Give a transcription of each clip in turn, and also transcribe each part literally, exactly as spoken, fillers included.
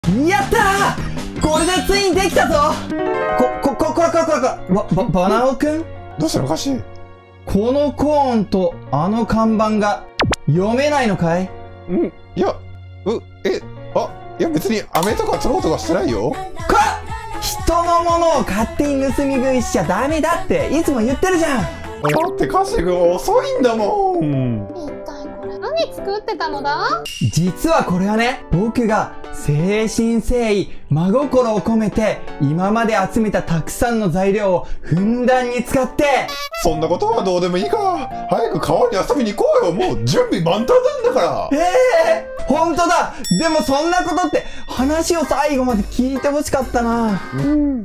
やったー、これでついにできたぞ。こ、こ、こ、これこれこれこれ、ば、ば、バナオくん、 どうしたのかし。 このコーンとあの看板が読めないのかい？ うん、いや、う、え、あ、いや別に飴とか取ろうとかしてないよ。 か人のものを勝手に盗み食いしちゃダメだっていつも言ってるじゃん。 だってカシ君遅いんだもん。 一体これ何作ってたのだ？ 実はこれはね、僕が誠心誠意真心を込めて今まで集めたたくさんの材料をふんだんに使って。 そんなことはどうでもいいから、早く川に遊びに行こうよ。もう準備万端なんだから。 ええー、本当だ。でもそんなことって話を最後まで聞いてほしかったな。 うん、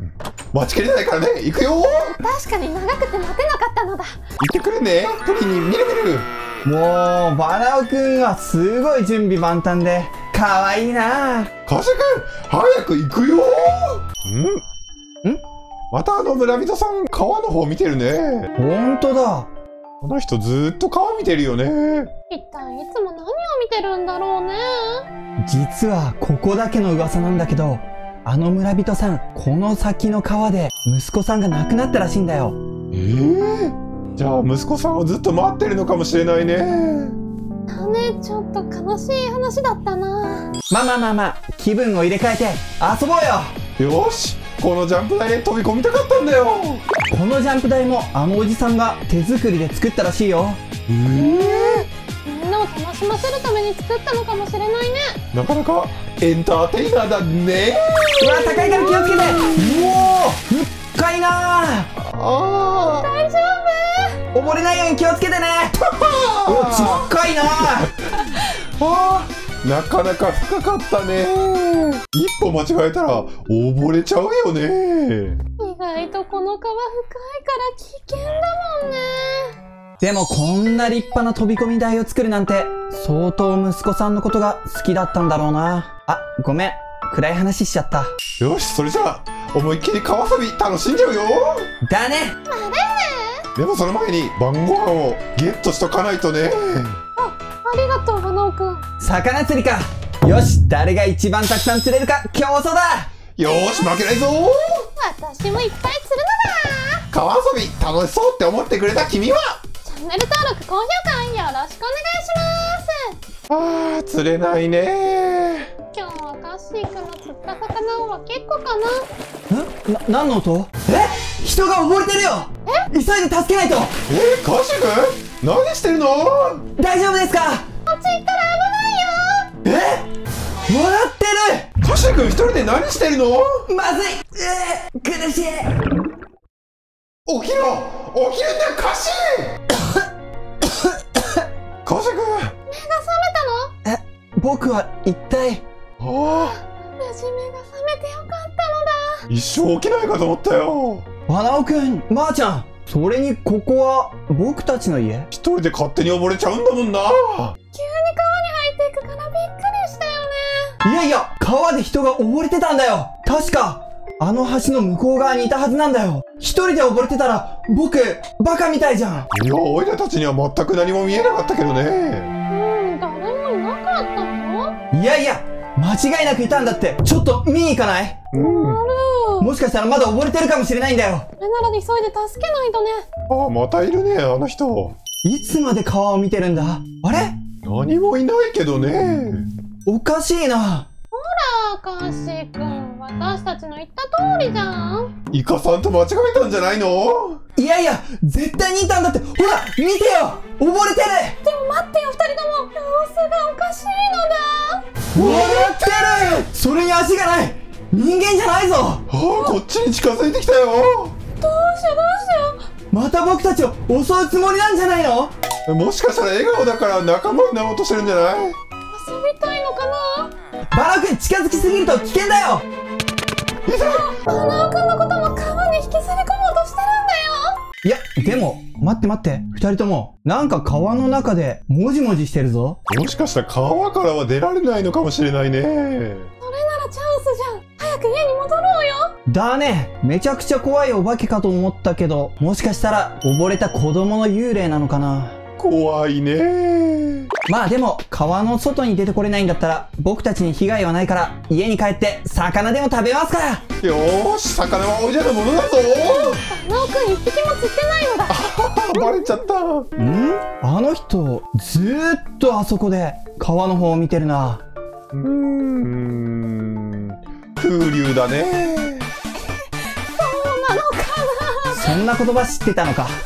待ちきれないからね、行くよ。 確かに長くて待てなかったのだ。 行ってくるね、プリンにみるみる。 もうバナオくんはすごい準備万端で可愛いな。 カシ君早く行くよ。んんまたあの村人さん川の方見てるね。 本当だ。 この人ずーっと川見てるよね。 一体いつも何を見てるんだろうね。 実はここだけの噂なんだけど、あの村人さんこの先の川で息子さんが亡くなったらしいんだよ。 えー、じゃあ息子さんをずっと待ってるのかもしれないね。 だね、ちょっと悲しい話だったな。 まあまあまあまあ、気分を入れ替えて遊ぼうよ。 よし、このジャンプ台へ飛び込みたかったんだよ。 このジャンプ台もあのおじさんが手作りで作ったらしいよ。 えー、 みんなを楽しませるために作ったのかもしれないね。 なかなかエンターテイナーだね。 うわ、高いから気をつけて。うおー、深いなー。 あ大丈夫？ 溺れないように気をつけてね。うわ、ちっかいなー。 あー、なかなか深かったね。一歩間違えたら溺れちゃうよね。 意外とこの川深いから危険だもんね。 でもこんな立派な飛び込み台を作るなんて相当息子さんのことが好きだったんだろうな。あ、ごめん、暗い話しちゃった。 よし、それじゃあ思いっきり川遊び楽しんじゃうよ。 だね。 でもその前に晩ご飯をゲットしとかないとね。 あ、ありがとうバナオくん。 魚釣りか。よし、誰が一番たくさん釣れるか競争だ。 よーし、負けないぞ。 私もいっぱい釣るのだ。 川遊び楽しそうって思ってくれた君はチャンネル登録高評価よろしくお願いします。 あー、釣れないね。 今日はカッシーくんの釣った魚は結構かな。 んな、何の音？え、人が溺れてるよ。え、急いで助けないと。 えー、カシ君何してるの？ 大丈夫ですか？ こっち行ったら危ないよ。 え、笑ってる。 カシ君一人で何してるの？ まずい。えー、苦しい。 起きろ、起きるんだよカシカシ君。 目が覚めたの？ え、僕は一体。 ああ、 無事目が覚めてよかったのだ。 一生起きないかと思ったよ。 バナオくん、まーちゃん、それにここは僕たちの家？ 一人で勝手に溺れちゃうんだもんな。 急に川に入っていくからびっくりしたよね。 いやいや、川で人が溺れてたんだよ。確かあの橋の向こう側にいたはずなんだよ。一人で溺れてたら僕バカみたいじゃん。 いや、オイラたちには全く何も見えなかったけどね。 うん、誰もいなかったの？ いやいや、間違いなくいたんだって。ちょっと見に行かない？ うん。 ある。 もしかしたらまだ溺れてるかもしれないんだよ。 これなら急いで助けないとね。 ああ、またいるね、あの人。 いつまで川を見てるんだ？あれ？ 何もいないけどね。 おかしいな。 ほら、カッシーくん、私たちの言った通りじゃん。 イカさんと間違えたんじゃないの？ いやいや、絶対にいたんだって。ほら、見てよ、溺れてる。 でも待ってよ、二人とも。様子がおかしいのだ。 笑ってる。それに足がない。人間じゃないぞ。 ああ、こっちに近づいてきたよ。 どうしようどうしよう。 また僕たちを襲うつもりなんじゃないの？ もしかしたら笑顔だから仲間になろうとしてるんじゃない？ 遊びたいのかな。 バナオくん、近づきすぎると危険だよ。 バナオくんのことも川に引きずり込もうとしてるんだよ。 いや、でも待って待って、二人ともなんか川の中でもじもじしてるぞ。 もしかしたら川からは出られないのかもしれないね。 それならチャンスじゃん。早く家に戻ろうよ。 だね、めちゃくちゃ怖いお化けかと思ったけど、もしかしたら溺れた子供の幽霊なのかな。 怖いね。 まあでも、川の外に出てこれないんだったら、僕たちに被害はないから、家に帰って魚でも食べますから。 よーし、魚はおいらのものだぞ。 バナオくん一匹も釣ってないのだ。 バレちゃった。 ん？あの人、ずーっとあそこで、川の方を見てるな。 うーん、風流だね。 そうなのかな。 そんな言葉知ってたのか。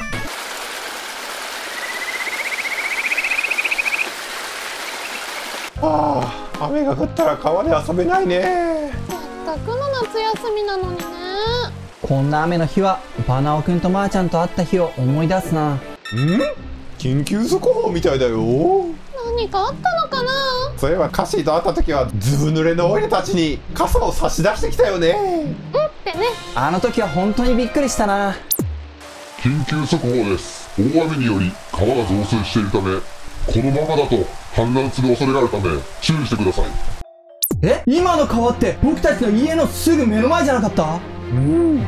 ああ、雨が降ったら川で遊べないね。 せっかくの夏休みなのにね。 こんな雨の日は、バナオくんとマーちゃんと会った日を思い出すな。 ん？緊急速報みたいだよ。 何かあったのかな。 そういえばカシーと会った時はずぶ濡れのオイラたちに傘を差し出してきたよね。 うんってね。 あの時は本当にびっくりしたな。 緊急速報です。大雨により川が増水しているため、このままだと氾濫する恐れがあるため注意してください。 え？今の川って僕たちの家のすぐ目の前じゃなかった？ うん、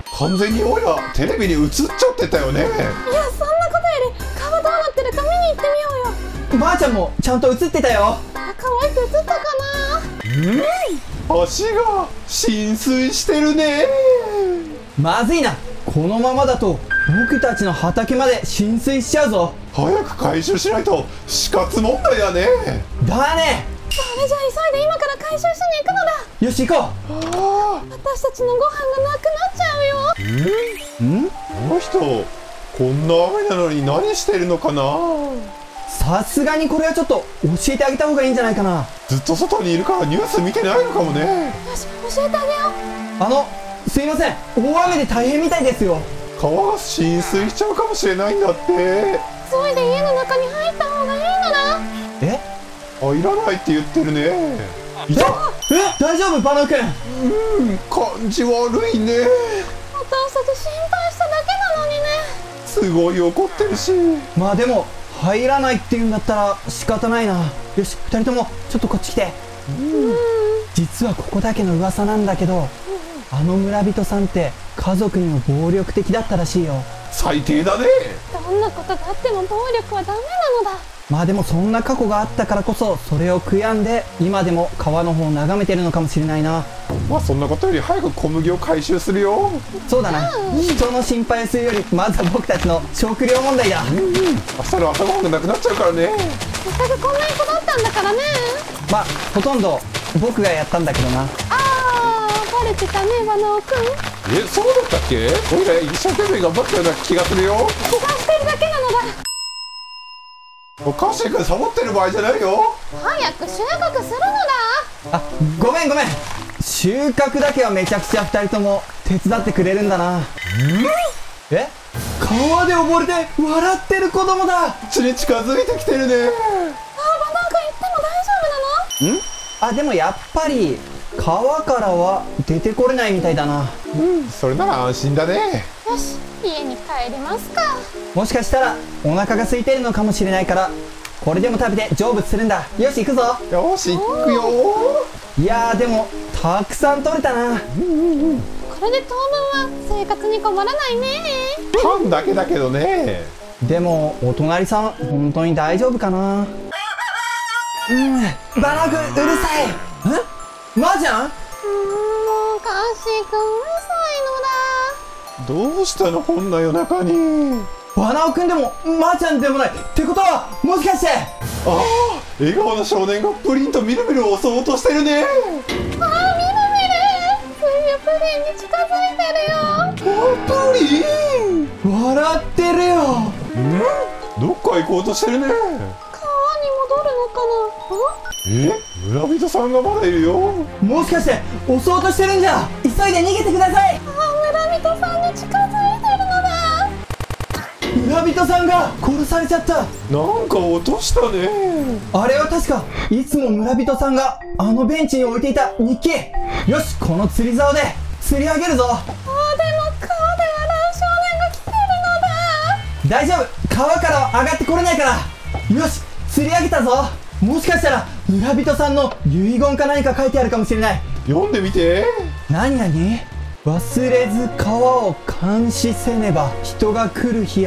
完全にオイラテレビに映っちゃってたよね。 いや、そんなことより川どうなってるか見に行ってみようよ。 ばあちゃんもちゃんと映ってたよ。 あ、可愛く映ったかな。 橋が浸水してるね。 まずいな。このままだと僕たちの畑まで浸水しちゃうぞ。 早く回収しないと死活問題だね。 だね。 それじゃあ急いで今から回収しに行くのだ。 よし行こあ私たちのご飯がなくなっちゃうよ。 ーん？ う。ん？ この人こんな雨なのに何してるのかな。 さすがにこれはちょっと教えてあげた方がいいんじゃないかな。 ずっと外にいるからニュース見てないのかもね。 よし、教えてあげよう。 あの、すいません。大雨で大変みたいですよ。 川が浸水しちゃうかもしれないんだって。 急いで家の中に入った方がいいのだ。 え？ 入らないって言ってるね。いた。 え？大丈夫バナオくん？ うん、感じ悪いね。 私たち心配しただけなのにね。 すごい怒ってるし。 まあでも入らないって言うんだったら仕方ないな。よし、二人ともちょっとこっち来て。 うん。 実はここだけの噂なんだけど、あの村人さんって家族にも暴力的だったらしいよ。 最低だね。 どんなことがあっても暴力はダメなのだ。 まあでもそんな過去があったからこそ、それを悔やんで今でも川の方を眺めてるのかもしれないな。 まあそんなことより早く小麦を回収するよ。 そうだな。人の心配をするよりまずは僕たちの食料問題だ。 明日の朝ごはんがなくなっちゃうからね。 せっかくこんなに育ったんだからね。 まあほとんど僕がやったんだけどな。 あー、バレてたね、バナオくん。 え、そうだったっけ？おいら一生懸命頑張ったような気がするよ。 気がしてるだけなのだ。 おかしいからサボってる場合じゃないよ。 早く収穫するのだ。 あ、ごめんごめん。収穫だけはめちゃくちゃ二人とも手伝ってくれるんだな。え？川で溺れて笑ってる子供だ。 こっちに近づいてきてるね。 あー、バナオくん行っても大丈夫なの？ ん？あ、でもやっぱり川からは出てこれないみたいだな。 うん、それなら安心だね。 よし、家に帰りますか。 もしかしたらお腹が空いてるのかもしれないから、これでも食べて成仏するんだ。よし行くぞ。 よし行くよ。 いやーでもたくさん取れたな。 これで当分は生活に困らないね。 パンだけだけどね。 でもお隣さん本当に大丈夫かな。うん、バナオくんうるさい。え？マーちゃん？ うーん、もうカッシーくんうるさいのだ。 どうしたのこんな夜中に。 バナオくんでもマーちゃんでもないってことは、もしかして。 ああ、笑顔の少年がプリンとみるみるを襲おうとしてるね。 あー、みるみる、ついプリンに近づいてるよ。 あ、プリン笑ってるよ。 ん？どっか行こうとしてるね。 川に戻るのかな。 え？村人さんがまだいるよ。 もしかして襲おうとしてるんじゃ。急いで逃げてください。 あー、村人さんに近づいてるのだ。 村人さんが殺されちゃった。 なんか落としたね。 あれは確かいつも村人さんがあのベンチに置いていた日記。よし、この釣り竿で釣り上げるぞ。 あー、でも川で笑う少年が来てるのだ。 大丈夫、川からは上がってこれないから。よし、釣り上げたぞ。もしかしたら村人さんの遺言か何か書いてあるかもしれない。 読んでみて。 何々？忘れず川を監視せねば、人が来る日や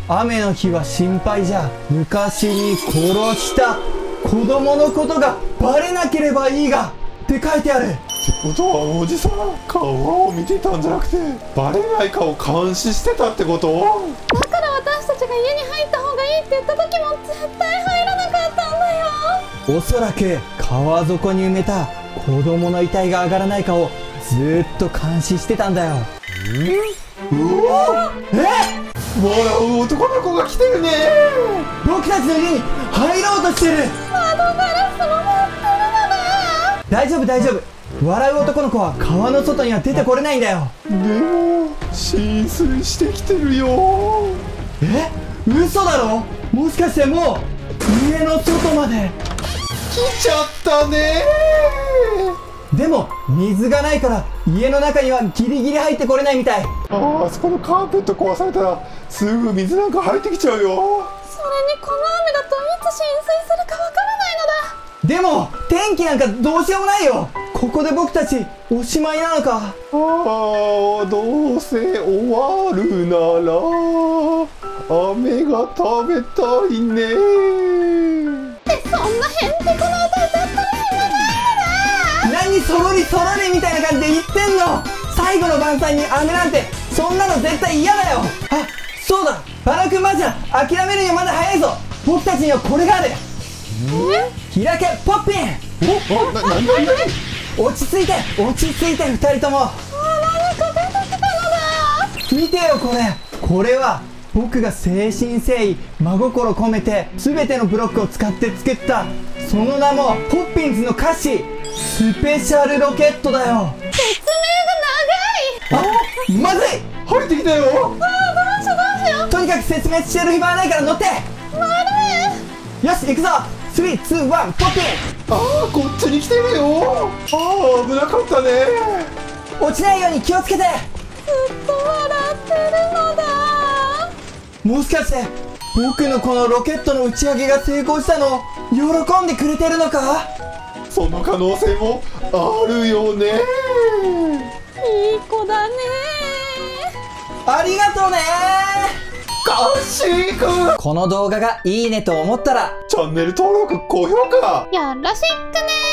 雨の日は心配じゃ。昔に殺した子供のことがバレなければいいがって書いてある。 ってことはおじさん、川を見てたんじゃなくてバレないかを監視してたってこと？ だから私たちが家に入った方がいいって言った時も絶対入らなかったんだよ。 おそらく川底に埋めた子供の遺体が上がらないかをずーっと監視してたんだよ。 うわえ？ 笑う男の子が来てるね。 僕たちの家に入ろうとしてる。 窓ガラスも持ってるのだ。 大丈夫大丈夫。笑う男の子は川の外には出てこれないんだよ。 でも浸水してきてるよ。 え？嘘だろ？もしかしてもう家の外まで来ちゃったね。 でも水がないから家の中にはギリギリ入ってこれないみたい。 ああ、あそこのカーペット壊されたらすぐ水なんか入ってきちゃうよ。 それにこの雨だといつ浸水するかわからないのだ。 でも天気なんかどうしようもないよ。ここで僕たちおしまいなのか。 ああ、どうせ終わるなら雨が食べたいね。 そんなへんてこな歌歌ったら暇ないのだ。 何そろりそろりみたいな感じで言ってんの。最後の晩餐に雨なんてそんなの絶対嫌だよ。あ、そうだ、バラ君ばあちゃん、諦めるにはまだ早いぞ。僕たちにはこれがある。開けポッピン。 お、な、な、な、な、 落ち着いて落ち着いて二人とも。 何か出てきたのだ。 見てよこれ。これは僕が誠心誠意真心込めて全てのブロックを使って作ったその名もポッピンズの歌詞スペシャルロケットだよ。 説明が長い。 あ、まずい。 入ってきたよ。 ああ、どうしようどうしよう。 とにかく説明してる暇はないから乗って。よし行くぞ。スリー、ツー、ワン、ポッピン。 ああ、こっちに来てるよ。ああ、危なかったね。 落ちないように気をつけて。 ずっと笑ってるのだ。 もしかして僕のこのロケットの打ち上げが成功したのを喜んでくれてるのか。 その可能性もあるよね。 いい子だね。 ありがとうね。 カッシーくん、 この動画がいいねと思ったらチャンネル登録高評価よろしくね。